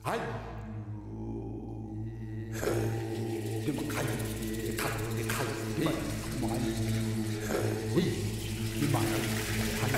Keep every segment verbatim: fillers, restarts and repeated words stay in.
はい。でもかいでかいでかいでまい。おい。でまい。はい。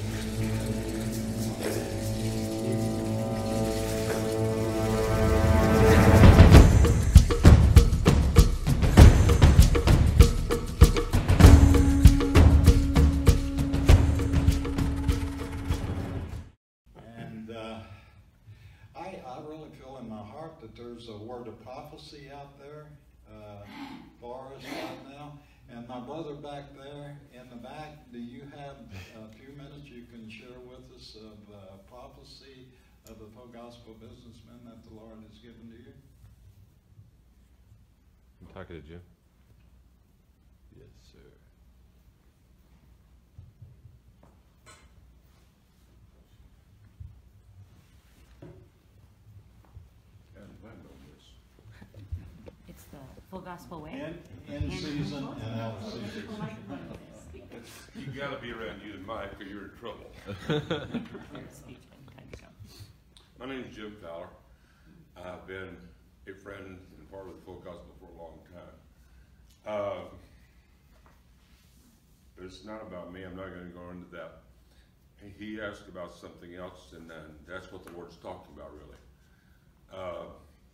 That there's a word of prophecy out there uh, for us right now. And my brother back there in the back, do you have a few minutes you can share with us of uh, prophecy of the full gospel businessman that the Lord has given to you? I'm talking to Jim. Yes, sir. It's the full gospel way. In, in season and out of season. You gotta be around you and Mike or you're in trouble. My name is Jim Fowler. I've been a friend and part of the full gospel for a long time. Uh, it's not about me. I'm not going to go into that. He asked about something else, and then that's what the Lord's talking about, really. Uh,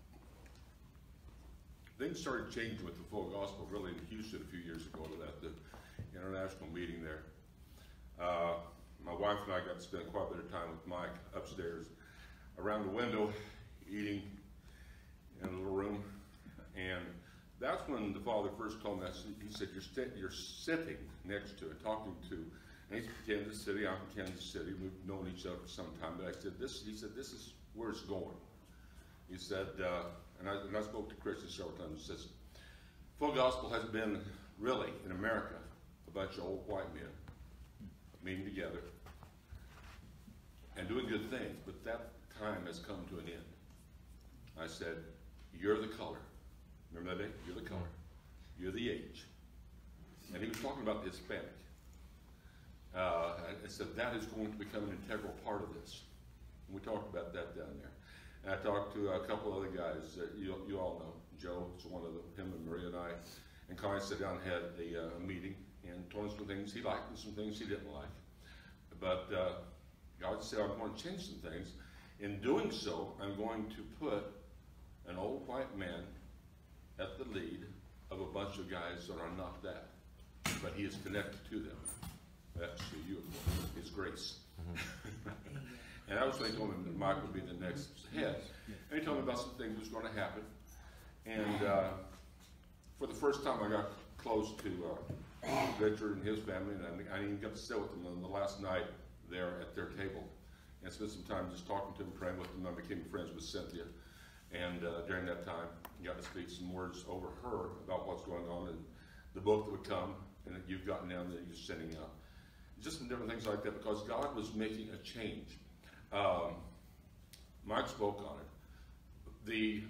things started changing with the full gospel really in Houston a few years ago at the international meeting there. Uh, my wife and I got to spend quite a bit of time with Mike upstairs around the window eating in a little room, and that's when the Father first told me that. He said, you're, st you're sitting next to it, talking to, and he's from Kansas City, I'm from Kansas City, we've known each other for some time, but I said, this, he said, this is where it's going. He said, uh, and, I, and I spoke to Christians several times, he says, full gospel has been really, in America, a bunch of old white men meeting together and doing good things, but that time has come to an end. I said, you're the color. Remember that day? You're the color. You're the age. And he was talking about the Hispanic. Uh, I said, that is going to become an integral part of this. And we talked about that down there. And I talked to a couple other guys that you, you all know. Joe is one of them, him and Maria and I. And Connie sat down and had a uh, meeting and told us some things he liked and some things he didn't like. But uh, God said, I'm going to change some things. In doing so, I'm going to put an old white man at the lead of a bunch of guys that are not that, but he is connected to them. That's to you, of course, his grace. Mm-hmm. And I was thinking that Mike would be the next head. And he told me about some things that was going to happen. And uh, for the first time, I got close to uh, Richard and his family, and I, I even got to sit with them on the last night there at their table and spent some time just talking to them, praying with them. I became friends with Cynthia. And uh, during that time, I got to speak some words over her about what's going on and the book that would come and that you've gotten down that you're sending out. Just some different things like that, because God was making a change. Um, Mike spoke on it. The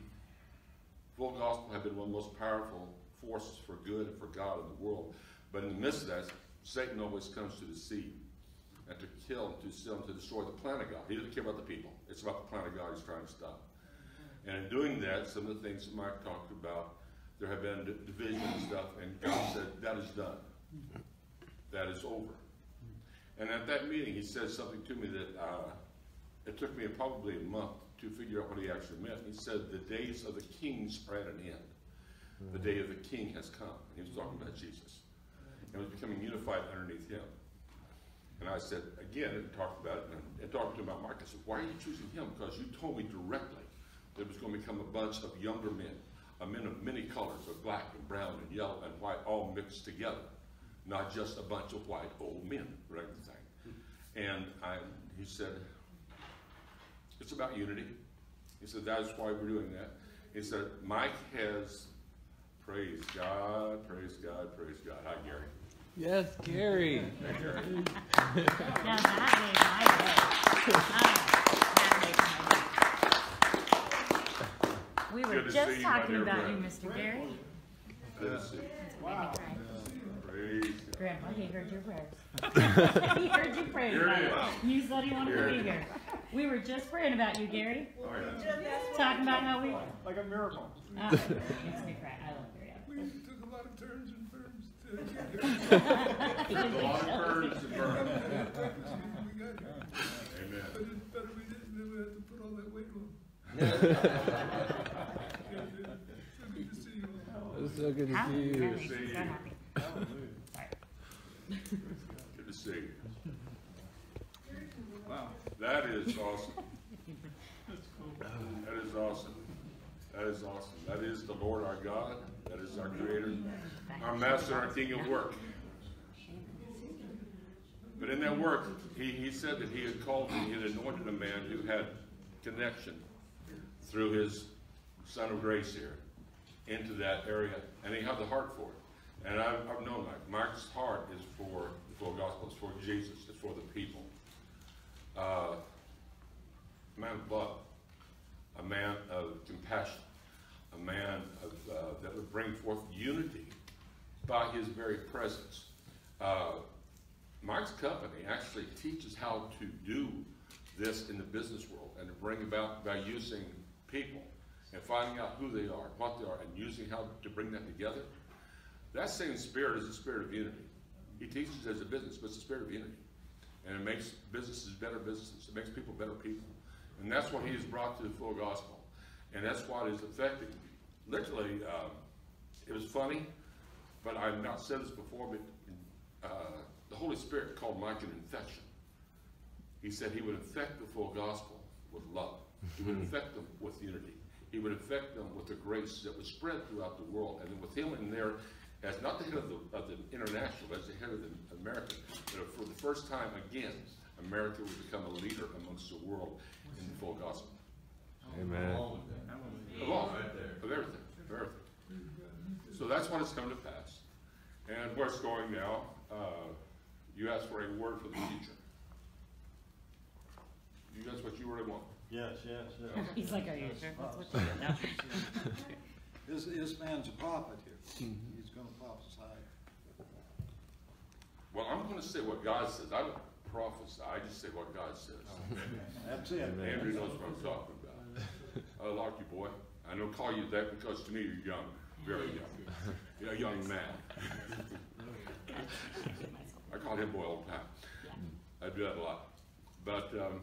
full gospel had been one of the most powerful forces for good and for God in the world. But in the midst of that, Satan always comes to deceive and to kill and to steal and to destroy the plan of God. He doesn't care about the people. It's about the plan of God he's trying to stop. And in doing that, some of the things that Mike talked about, there have been division and stuff, and God said, that is done. That is over. And at that meeting, he said something to me that uh, it took me probably a month to figure out what he actually meant. He said, the days of the kings are at an end. The day of the king has come. And he was talking about Jesus. And was becoming unified underneath him. And I said, again, and talked about it, and, and talking to him about Mark, I said, why are you choosing him? Because you told me directly that it was going to become a bunch of younger men, a men of many colors, of black and brown and yellow and white, all mixed together. Not just a bunch of white old men, right? And I, he said, it's about unity. He said, that's why we're doing that. He said, Mike has, praise God, praise God, praise God. Hi, Gary. Yes, Gary. Now that made my day. Oh, that made my day. We were just talking about you, Mister Gary. Good to see you. Wow. Praise Praise God. Grandpa, he heard your prayers. He heard your prayers, Here it buddy. is. You said he wanted Here to it be here. We were just praying about you, Gary. Oh, yeah. Talking about how we. Like a miracle. Oh, it makes me cry. I love Gary. We took a lot of turns and turns to There's a lot of turns to burn. we got here. Amen. But it's better we didn't, then we had to put all that weight on. So good to see you all. It's so good to How? see you. That makes See me you. so happy. Sorry. Good to see you. Wow. That is awesome. That is awesome. That is awesome. That is the Lord our God. That is our Creator, our Master, our King of work. But in that work, he, he said that he had called me, he had anointed a man who had connection through his Son of Grace here into that area, and he had the heart for it. And I've, I've known Mike. Mike's heart is for the full gospel. It's for Jesus. It's for the people. Uh, a man of love, a man of compassion, a man of, uh, that would bring forth unity by his very presence. Uh, Mike's company actually teaches how to do this in the business world and to bring about by using people and finding out who they are, what they are, and using how to bring that together. That same spirit is the spirit of unity. He teaches as a business, but it's the spirit of unity. And it makes businesses better businesses. It makes people better people. And that's what he has brought to the full gospel. And that's what is affecting. Literally, um, it was funny, but I've not said this before, but uh, the Holy Spirit called Mike an infection. He said he would infect the full gospel with love. He would infect them with unity. He would infect them with the grace that would spread throughout the world. And then with him in there, as not the head of the, of the international, as the head of the American, but for the first time again, America would become a leader amongst the world in the full gospel. Amen. Of all, of everything, of everything. So that's what has come to pass. And where it's going now, uh, you asked for a word for the future. You guys what you really want? Yes, yes, yes. He's like, are you sure that's what you did now? This, this man's a prophet here. He's going to prophesy. Well, I'm going to say what God says. I don't prophesy. I just say what God says. That's it. Andrew knows what I'm talking about. I like you, boy. I don't call you that because to me you're young, very young. You're a young man. I call him boy all the time. I do that a lot. But um,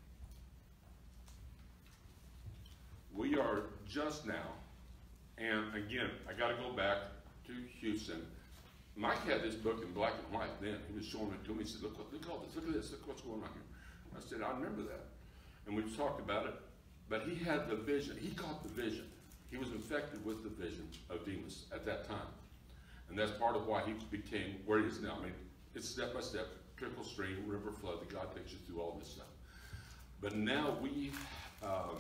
we are just now, and again, I got to go back to Houston. Mike had this book in black and white then. He was showing it to me. He said, look, look at all this, look at this, look what's going on here. I said, I remember that. And we talked about it. But he had the vision. He caught the vision. He was infected with the vision of Demas at that time. And that's part of why he became where he is now. I mean, it's step by step, trickle stream, river flood, that God takes you through all this stuff. But now we, um,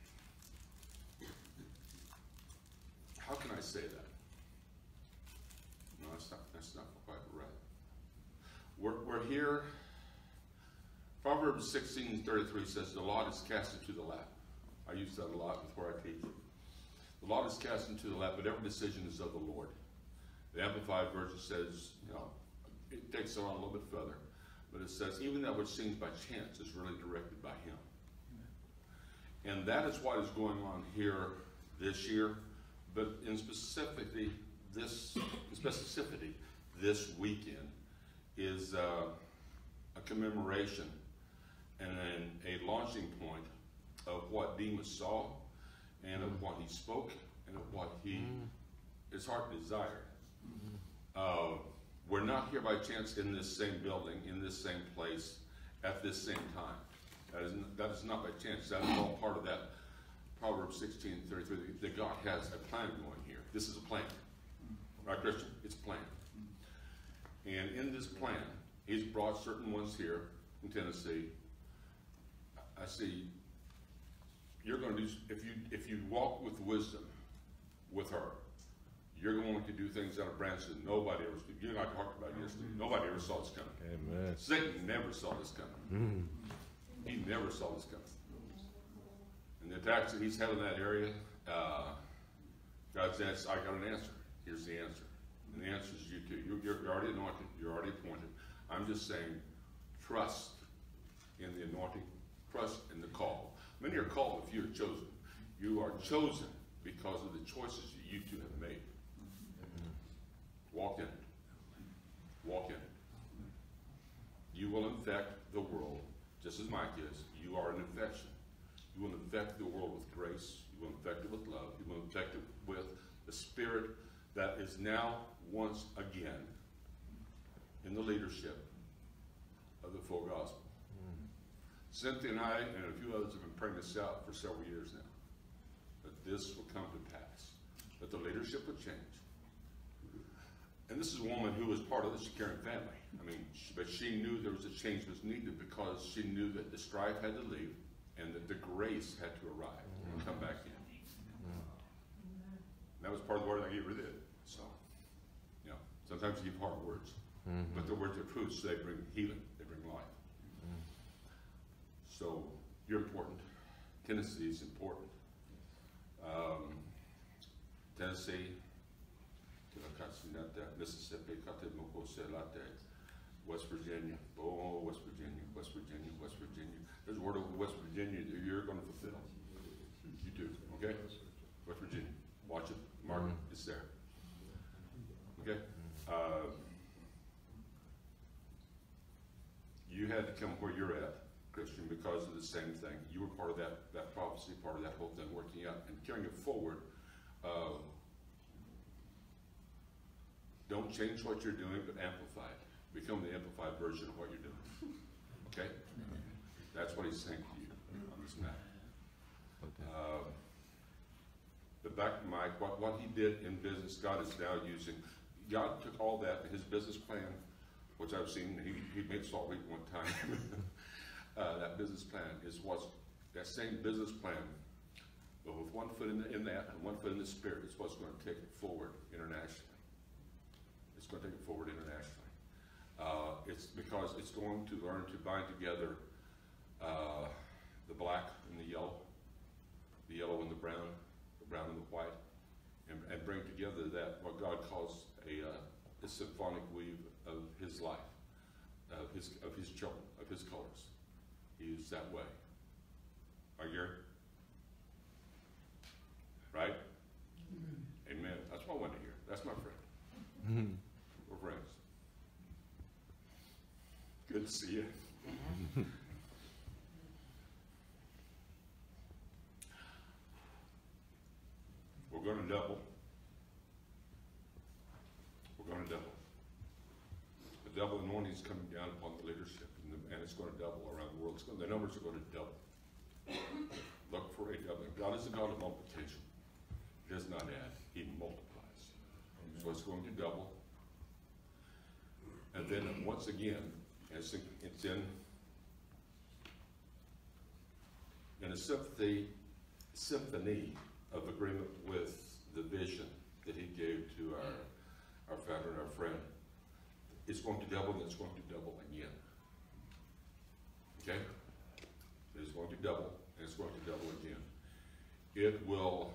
how can I say that? No, that's not, that's not quite right. We're, we're here. Proverbs sixteen thirty-three says, the lot is cast into the lap. I use that a lot before I teach it. The lot is cast into the lap, but every decision is of the Lord. The Amplified Version says, you know, it takes it on a little bit further, but it says, even that which seems by chance is really directed by Him. And that is what is going on here this year, but in specificity, this in specificity, this weekend is uh, a commemoration and an, a launching point of what Demas saw and of what he spoke and of what he mm. his heart desired. Mm-hmm. Uh, we're not here by chance in this same building, in this same place, at this same time. That is not, that is not by chance. That is all part of that Proverbs sixteen thirty-three, that God has a plan going here. This is a plan. Right, Christian? It's a plan. And in this plan, He's brought certain ones here in Tennessee. I see you're going to do, if you if you walk with wisdom with her, you're going to do things out of branches that nobody ever did. You and I talked about it yesterday. Nobody ever saw this coming. Amen. Satan never saw this coming. Mm. He never saw this coming. And the attacks that he's had in that area, uh, God says, I got an answer. Here's the answer. And the answer is you too. You're, you're already anointed. You're already appointed. I'm just saying, trust in the anointing. Trust in the call. Many are called, if you are chosen. You are chosen because of the choices that you two have made. Walk in it. Walk in it. You will infect the world, just as Mike is. You are an infection. You will infect the world with grace. You will infect it with love. You will infect it with the spirit that is now once again in the leadership of the full gospel. Mm. Cynthia and I and a few others have been praying this out for several years now. That this will come to pass. That the leadership will change. And this is a woman who was part of the Shakarian family. I mean, she, but she knew there was a change was needed because she knew that the strife had to leave and that the grace had to arrive mm. and come back in. Mm. That was part of the word I gave her then. So, you know, sometimes you give hard words, mm-hmm. but the words are truth, so they bring healing, they bring life. Mm. So, you're important. Tennessee is important. Um, Tennessee, Mississippi, West Virginia, oh, West Virginia, West Virginia, West Virginia. There's a word over West Virginia that you're going to fulfill. You do, okay? West Virginia, watch it, mark it, it's there. Okay? Uh, you had to come where you're at, Christian, because of the same thing. You were part of that, that prophecy, part of that whole thing working out and carrying it forward. Uh, Don't change what you're doing, but amplify it. Become the amplified version of what you're doing. Okay? That's what he's saying to you on this map. Uh, but back to Mike, what, what he did in business, God is now using. God took all that, his business plan, which I've seen, he, he made Salt Lake one time. uh, that business plan is what's, that same business plan, but with one foot in, the, in that and one foot in the spirit, is what's going to take it forward internationally. It's going to take it forward internationally. Uh, it's because it's going to learn to bind together uh, the black and the yellow, the yellow and the brown, the brown and the white, and, and bring together that, what God calls a, uh, a symphonic weave of his life, of his, of his children, of his colors. He is that way. Right, Gary? Right? Amen. Amen. That's what I want to hear. That's my friend. Mm-hmm. We're friends. Good to see you. We're going to double. We're going to double. The double anointing is coming down upon the leadership, and, the, and it's going to double around the world. It's going, the numbers are going to double. Look for a doubling. God is a God of multiplication. He does not add. He multiplies. So it's going to double. And then once again, it's in, it's in, in a sympathy, symphony of agreement with the vision that he gave to our, our founder and our friend. It's going to double and it's going to double again. Okay? It is going to double and it's going to double again. It will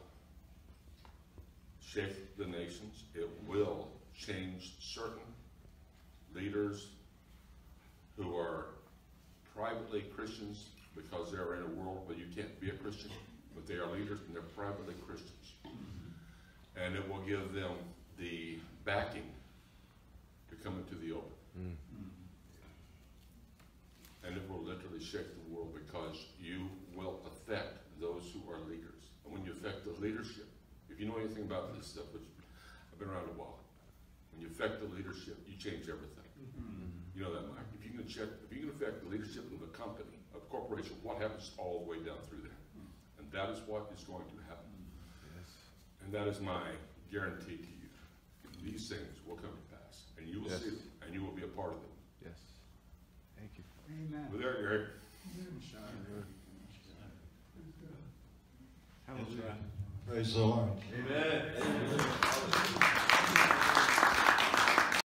shake the nations. It will change certain leaders who are privately Christians because they're in a world where you can't be a Christian, but they are leaders and they're privately Christians. And it will give them the backing to come into the open. Mm. And it will literally shake the world because you will affect those who are leaders. And when you affect the leadership, if you know anything about this stuff, which I've been around a while, when you affect the leadership, you change everything. Mm-hmm. You know that, Mike. If you can check, if you can affect the leadership of a company, of a corporation, what happens all the way down through there? Mm-hmm. And that is what is going to happen. Yes. And that is my guarantee to you. These things will come to pass, and you will yes. see them, and you will be a part of them. Yes. Thank you. Amen. Well, there, Gary. Hallelujah. Praise the Lord. Amen. Amen.